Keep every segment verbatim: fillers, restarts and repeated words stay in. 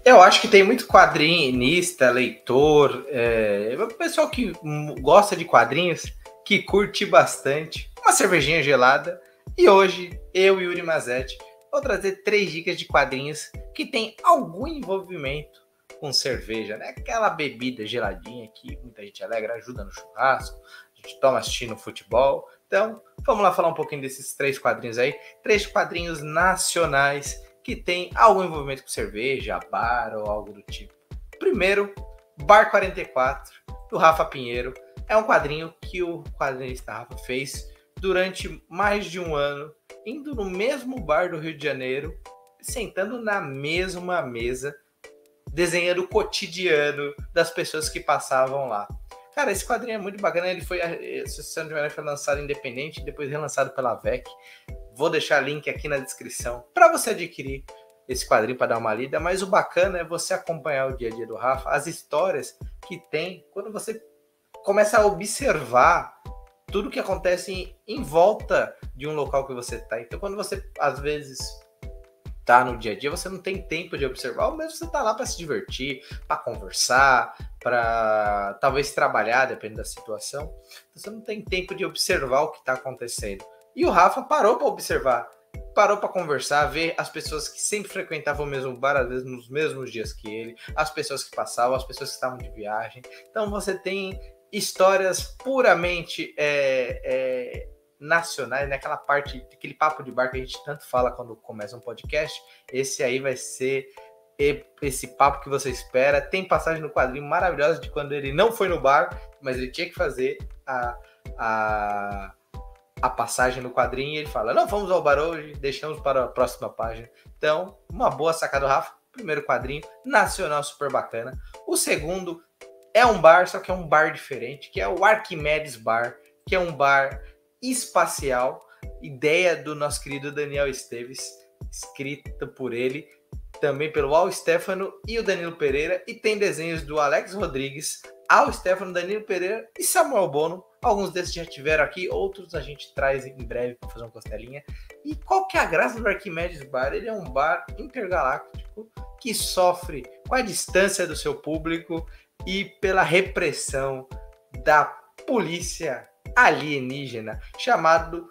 Eu acho que tem muito quadrinista, leitor, é, o pessoal que gosta de quadrinhos, que curte bastante uma cervejinha gelada. E hoje, eu e Yuri Mazetti, vou trazer três dicas de quadrinhos que tem algum envolvimento com cerveja, né? Aquela bebida geladinha que muita gente alegra, ajuda no churrasco, a gente toma assistindo futebol. Então, vamos lá falar um pouquinho desses três quadrinhos aí. Três quadrinhos nacionais que tem algum envolvimento com cerveja, bar ou algo do tipo. Primeiro, Bar quarenta e quatro, do Rafa Pinheiro. É um quadrinho que o quadrinista Rafa fez durante mais de um ano, indo no mesmo bar do Rio de Janeiro, sentando na mesma mesa, desenhando o cotidiano das pessoas que passavam lá. Cara, esse quadrinho é muito bacana. Ele foi, se não me foi lançado independente, depois relançado pela V E C. Vou deixar link aqui na descrição para você adquirir esse quadrinho para dar uma lida. Mas o bacana é você acompanhar o dia a dia do Rafa, as histórias que tem, quando você começa a observar tudo que acontece em, em volta de um local que você está. Então, quando você, às vezes, tá no dia a dia, você não tem tempo de observar, ou mesmo você tá lá para se divertir, para conversar, para talvez trabalhar, dependendo da situação. Então, você não tem tempo de observar o que está acontecendo. E o Rafa parou para observar, parou para conversar, ver as pessoas que sempre frequentavam o mesmo bar, às vezes nos mesmos dias que ele, as pessoas que passavam, as pessoas que estavam de viagem. Então você tem histórias puramente é, é, nacionais, né? Aquela parte, aquele papo de bar que a gente tanto fala quando começa um podcast. Esse aí vai ser esse papo que você espera. Tem passagem no quadrinho maravilhosa de quando ele não foi no bar, mas ele tinha que fazer a... a a passagem no quadrinho e ele fala, não, vamos ao bar hoje, deixamos para a próxima página. Então, uma boa sacada do Rafa. Primeiro quadrinho, nacional, super bacana. O segundo é um bar, só que é um bar diferente, que é o Arquimedes Bar, que é um bar espacial, ideia do nosso querido Daniel Esteves, escrita por ele, também pelo Al Stefano e o Danilo Pereira, e tem desenhos do Alex Rodrigues, Al Stefano, Danilo Pereira e Samuel Bono. Alguns desses já tiveram aqui, outros a gente traz em breve para fazer uma costelinha. E qual que é a graça do Arquimedes Bar? Ele é um bar intergaláctico que sofre com a distância do seu público e pela repressão da polícia alienígena, chamado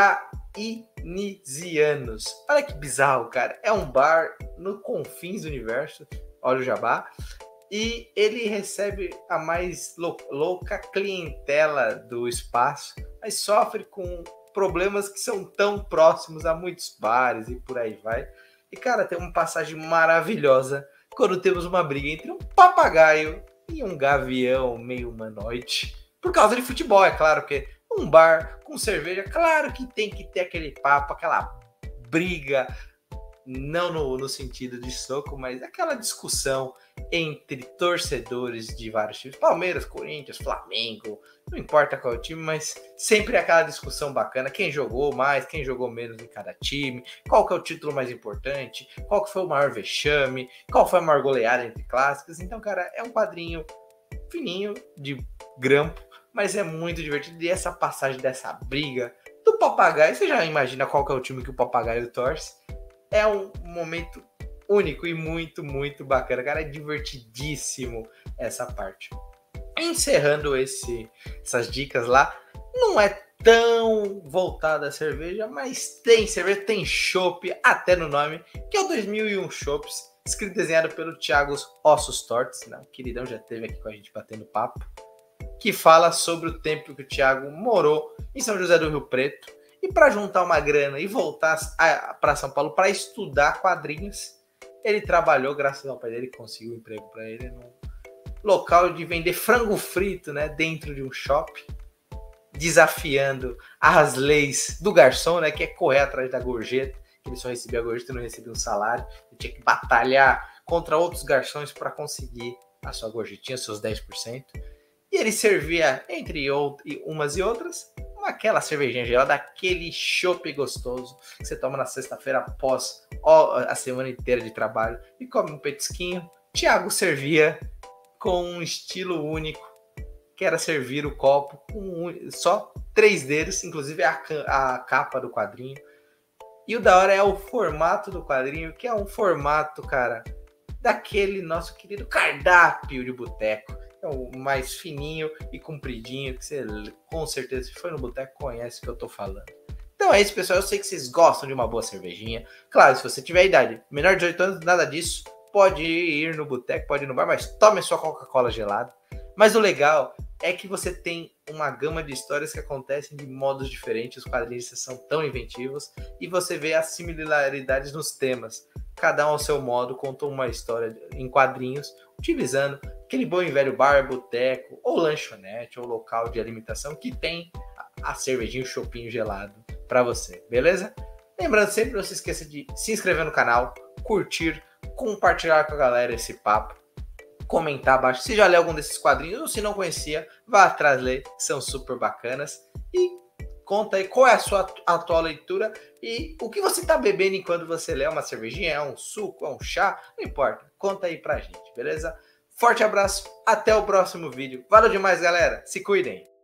Brainizianos. Olha que bizarro, cara. É um bar no confins do universo, olha o jabá. E ele recebe a mais lou- louca clientela do espaço, mas sofre com problemas que são tão próximos a muitos bares e por aí vai. E, cara, tem uma passagem maravilhosa quando temos uma briga entre um papagaio e um gavião meio humanoide. Por causa de futebol, é claro, porque um bar com cerveja, claro que tem que ter aquele papo, aquela briga, não no, no sentido de soco, mas aquela discussão entre torcedores de vários times, Palmeiras, Corinthians, Flamengo, não importa qual é o time, mas sempre aquela discussão bacana, quem jogou mais, quem jogou menos em cada time, qual que é o título mais importante, qual que foi o maior vexame, qual foi a maior goleada entre clássicos. Então, cara, é um quadrinho fininho, de grampo, mas é muito divertido, e essa passagem dessa briga do papagaio, você já imagina qual que é o time que o papagaio torce. É um momento único e muito, muito bacana. Cara, é divertidíssimo essa parte. Encerrando esse, essas dicas lá, não é tão voltada a cerveja, mas tem cerveja, tem chopp, até no nome, que é o dois mil e um Chopps, escrito e desenhado pelo Thiago Ossos Tortes, né? O queridão já esteve aqui com a gente batendo papo, que fala sobre o tempo que o Thiago morou em São José do Rio Preto, e para juntar uma grana e voltar para São Paulo para estudar quadrinhos, ele trabalhou, graças ao pai dele, que conseguiu um emprego para ele no local de vender frango frito, né, dentro de um shopping, desafiando as leis do garçom, né, que é correr atrás da gorjeta, que ele só recebia a gorjeta e não recebia um salário. Ele tinha que batalhar contra outros garçons para conseguir a sua gorjetinha, seus dez por cento. E ele servia, entre outras, umas e outras, aquela cervejinha gelada, aquele chopp gostoso que você toma na sexta-feira após a semana inteira de trabalho e come um petisquinho. Thiago servia com um estilo único, que era servir o copo com um, só três dedos, inclusive a, a capa do quadrinho. E o da hora é o formato do quadrinho, que é um formato, cara, daquele nosso querido cardápio de boteco. É o mais fininho e compridinho, que você com certeza, se foi no boteco, conhece o que eu tô falando. Então é isso, pessoal. Eu sei que vocês gostam de uma boa cervejinha. Claro, se você tiver idade menor de dezoito anos, nada disso. Pode ir no boteco, pode ir no bar, mas tome sua Coca-Cola gelada. Mas o legal é que você tem uma gama de histórias que acontecem de modos diferentes. Os quadrinistas são tão inventivos e você vê as similaridades nos temas. Cada um ao seu modo conta uma história em quadrinhos, utilizando aquele bom e velho bar, boteco, ou lanchonete, ou local de alimentação que tem a cervejinha, o chopinho gelado para você, beleza? Lembrando sempre, não se esqueça de se inscrever no canal, curtir, compartilhar com a galera esse papo, comentar abaixo se já leu algum desses quadrinhos ou se não conhecia, vá atrás ler, que são super bacanas. E conta aí qual é a sua atual leitura e o que você está bebendo enquanto você lê. Uma cervejinha, é um suco, é um chá, não importa. Conta aí pra gente, beleza? Forte abraço, até o próximo vídeo. Valeu demais, galera. Se cuidem.